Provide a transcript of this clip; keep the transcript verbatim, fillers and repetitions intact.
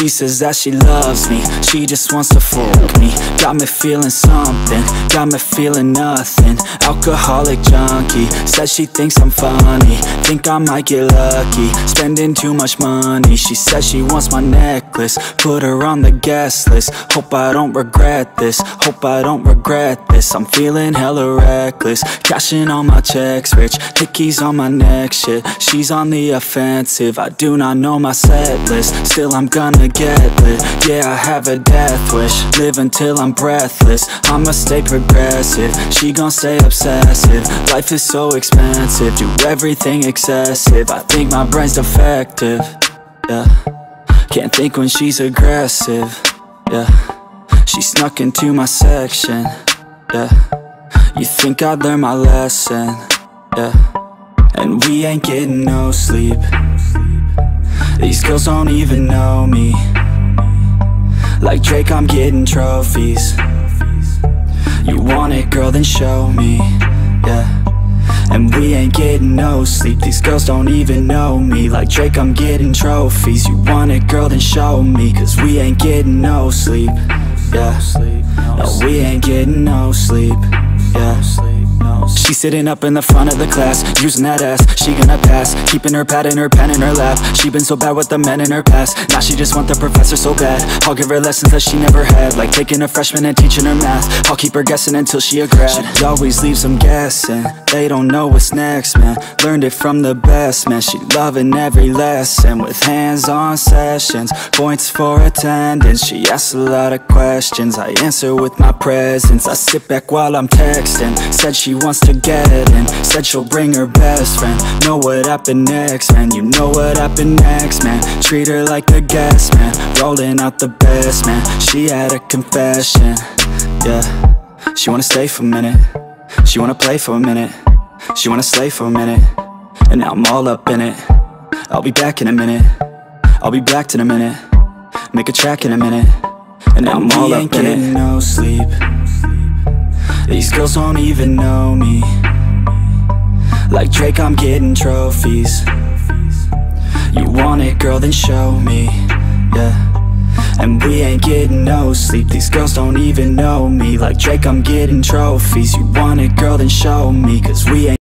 She says that she loves me, she just wants to fuck me. Got me feeling something, got me feeling nothing. Alcoholic junkie, says she thinks I'm funny. Think I might get lucky, spending too much money. She says she wants my necklace, put her on the guest list. Hope I don't regret this, hope I don't regret this. I'm feeling hella reckless, cashing all my checks rich. Hickeys on my neck, shit, she's on the offensive. I do not know my set list, still I'm gonna get lit. Yeah, I have a death wish, live until I'm breathless. I'ma stay progressive, she gon' stay obsessive. Life is so expensive, do everything excessive. I think my brain's defective, yeah. Can't think when she's aggressive, yeah. She snuck into my section, yeah. You think I'd learn my lesson, yeah. And we ain't getting no sleep. These girls don't even know me. Like Drake, I'm getting trophies. You want it, girl, then show me, yeah. And we ain't getting no sleep. These girls don't even know me. Like Drake, I'm getting trophies. You want it, girl, then show me. Cause we ain't getting no sleep, yeah. No, we ain't getting no sleep, yeah. She's sitting up in the front of the class, using that ass, she gonna pass. Keeping her pad and her pen in her lap. She been so bad with the men in her past. Now she just want the professor so bad. I'll give her lessons that she never had, like taking a freshman and teaching her math. I'll keep her guessing until she a grad. She always leaves them guessing, they don't know what's next, man. Learned it from the best, man. She loving every lesson, with hands-on sessions, points for attendance. She asks a lot of questions, I answer with my presence. I sit back while I'm texting, said she wants to get in, said she'll bring her best friend. Know what happened next, man. You know what happened next, man. Treat her like a guest, man. Rolling out the best, man. She had a confession, yeah. She wanna stay for a minute, she wanna play for a minute, she wanna slay for a minute. And now I'm all up in it. I'll be back in a minute, I'll be back in a minute. Make a track in a minute. And now I'm all up in it. No sleep. These girls don't even know me. Like Drake, I'm getting trophies. You want it, girl, then show me, yeah. And we ain't getting no sleep. These girls don't even know me. Like Drake, I'm getting trophies. You want it, girl, then show me. Cause we ain't